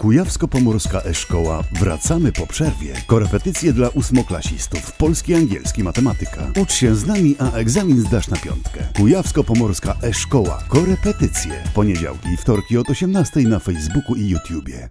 Kujawsko-Pomorska E-Szkoła. Wracamy po przerwie. Korepetycje dla ósmoklasistów. Polski, angielski, matematyka. Ucz się z nami, a egzamin zdasz na piątkę. Kujawsko-Pomorska E-Szkoła. Korepetycje. Poniedziałki i wtorki od 18 na Facebooku i YouTubie.